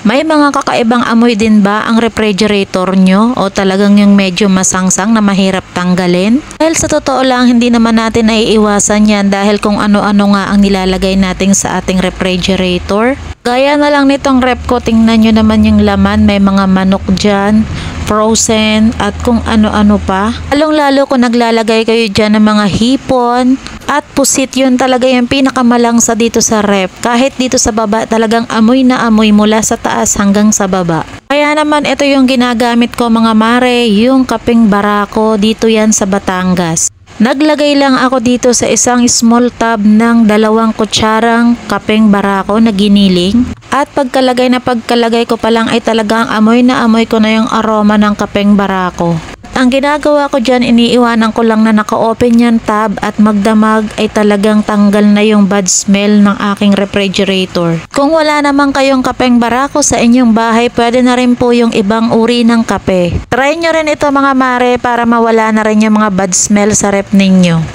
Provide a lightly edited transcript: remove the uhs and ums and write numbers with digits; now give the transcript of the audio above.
May mga kakaibang amoy din ba ang refrigerator nyo o talagang yung medyo masangsang na mahirap tanggalin? Dahil sa totoo lang, hindi naman natin naiiwasan yan dahil kung ano-ano nga ang nilalagay natin sa ating refrigerator. Gaya na lang nitong rep ko, tingnan nyo naman yung laman, may mga manok dyan, frozen at kung ano-ano pa. Lalong-lalo kung naglalagay kayo dyan ng mga hipon at pusit, yun talaga yung pinakamalangsa dito sa rep. Kahit dito sa baba talagang amoy na amoy mula sa taas hanggang sa baba. Kaya naman ito yung ginagamit ko mga mare, yung kapeng barako, dito yan sa Batangas. Naglagay lang ako dito sa isang small tub ng 2 kutsarang kapeng barako na giniling. At pagkalagay ko pa lang ay talagang amoy na amoy ko na yung aroma ng kapeng barako. Ang ginagawa ko dyan, iniiwanan ko lang na naka-open yung tab at magdamag ay talagang tanggal na yung bad smell ng aking refrigerator. Kung wala naman kayong kapeng barako sa inyong bahay, pwede na rin po yung ibang uri ng kape. Try nyo rin ito mga mare para mawala na rin yung mga bad smell sa rep ninyo.